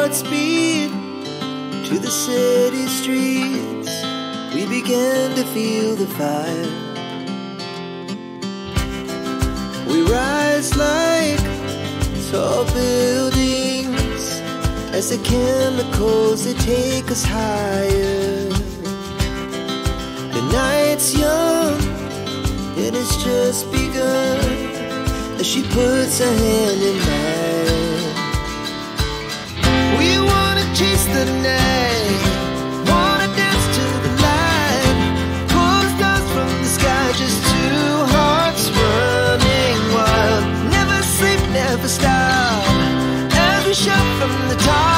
Godspeed to the city streets. We began to feel the fire. We rise like tall buildings as the chemicals that take us higher. The night's young, it has just begun, as she puts her hand in mine. We wanna chase the night, wanna dance to the light, pull the stars from the sky, just two hearts running wild. Never sleep, never stop, as we shout from the top.